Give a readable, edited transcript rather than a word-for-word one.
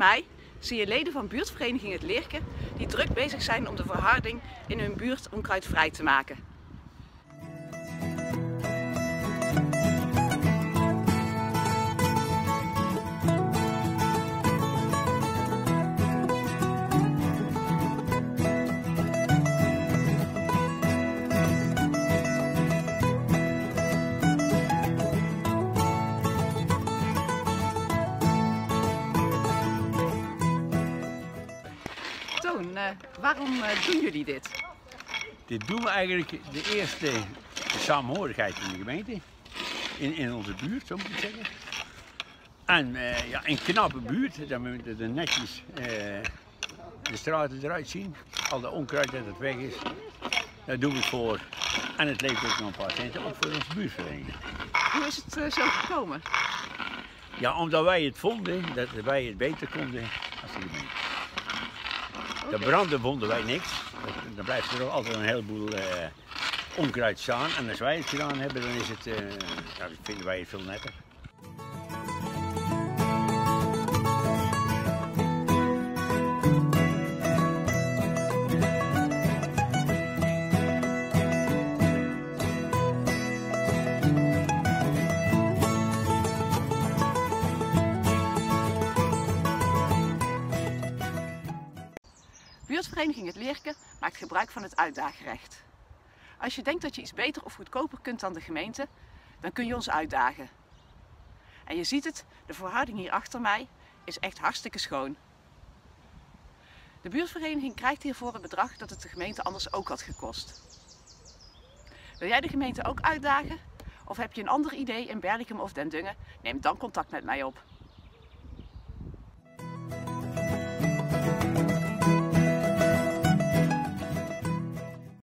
mij zie je leden van buurtvereniging Het Leerke die druk bezig zijn om de verharding in hun buurt onkruidvrij te maken. Toon, waarom doen jullie dit? Dit doen we eigenlijk de eerste samenhorigheid in de gemeente, in onze buurt, zo moet ik zeggen. En ja, een knappe buurt, dan moeten er netjes de straten eruit zien, al de onkruid dat het weg is, daar doen we het voor. En het levert ook nog een paar centen op voor onze buurtvereniging. Hoe is het zo gekomen? Ja, omdat wij het vonden, dat wij het beter konden als de gemeente. De branden vonden wij niks. Dan blijft er altijd een heleboel onkruid staan. En als wij het gedaan hebben, dan is het, ja, vinden wij het veel netter. Buurtvereniging Het Leerke maakt gebruik van het uitdaagrecht. Als je denkt dat je iets beter of goedkoper kunt dan de gemeente, dan kun je ons uitdagen. En je ziet het, de verharding hier achter mij is echt hartstikke schoon. De buurtvereniging krijgt hiervoor een bedrag dat het de gemeente anders ook had gekost. Wil jij de gemeente ook uitdagen? Of heb je een ander idee in Berlicum of Den Dungen? Neem dan contact met mij op.